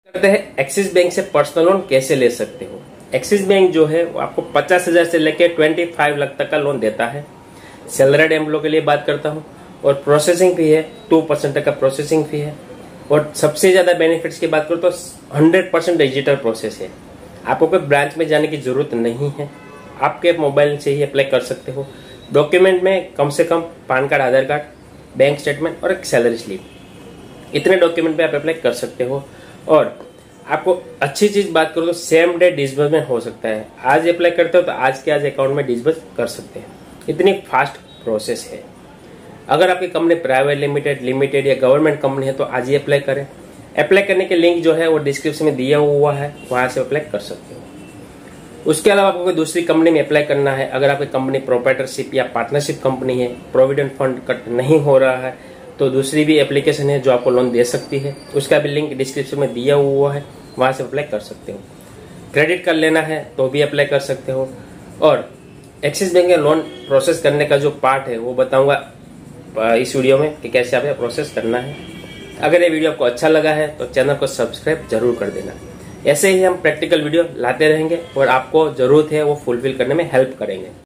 करते हैं Axis bank से पर्सनल लोन कैसे ले सकते हो। एक्सिस बैंक जो है वो आपको 50,000 से लेकर 25 लाख तक का लोन देता है। सैलरीड एम्प्लॉय के लिए बात करता हूँ और प्रोसेसिंग फी है 2% तक का प्रोसेसिंग फी है। और सबसे ज्यादा बेनिफिट्स की बात करूँ तो 100% डिजिटल प्रोसेस है। आपको कोई ब्रांच में जाने की जरूरत नहीं है, आपके मोबाइल से ही अप्लाई कर सकते हो। डॉक्यूमेंट में कम से कम PAN card, Aadhaar card, bank statement और एक सैलरी स्लिप, इतने डॉक्यूमेंट पे आप अप्लाई कर सकते हो। और आपको अच्छी चीज बात करूँ तो सेम डे डिसबर्समेंट हो सकता है। आज अप्लाई करते हो तो आज के आज अकाउंट में डिसबर्स कर सकते हैं, इतनी फास्ट प्रोसेस है। अगर आपकी कंपनी प्राइवेट लिमिटेड या गवर्नमेंट कंपनी है तो आज ही अप्लाई करें। अप्लाई करने के लिंक जो है वो डिस्क्रिप्शन में दिया हुआ है, वहां से अप्लाई कर सकते हो। उसके अलावा आपको कोई दूसरी कंपनी में अप्लाई करना है, अगर आपकी कंपनी प्रोप्राइटरशिप या पार्टनरशिप कंपनी है, प्रोविडेंट फंड कट नहीं हो रहा है, तो दूसरी भी एप्लीकेशन है जो आपको लोन दे सकती है। उसका भी लिंक डिस्क्रिप्शन में दिया हुआ है, वहां से अप्लाई कर सकते हो। क्रेडिट कार्ड लेना है तो भी अप्लाई कर सकते हो। और एक्सिस बैंक में लोन प्रोसेस करने का जो पार्ट है वो बताऊंगा इस वीडियो में कि कैसे आपको प्रोसेस करना है। अगर ये वीडियो आपको अच्छा लगा है तो चैनल को सब्सक्राइब जरूर कर देना। ऐसे ही हम प्रैक्टिकल वीडियो लाते रहेंगे और आपको जरूरत है वो फुलफिल करने में हेल्प करेंगे।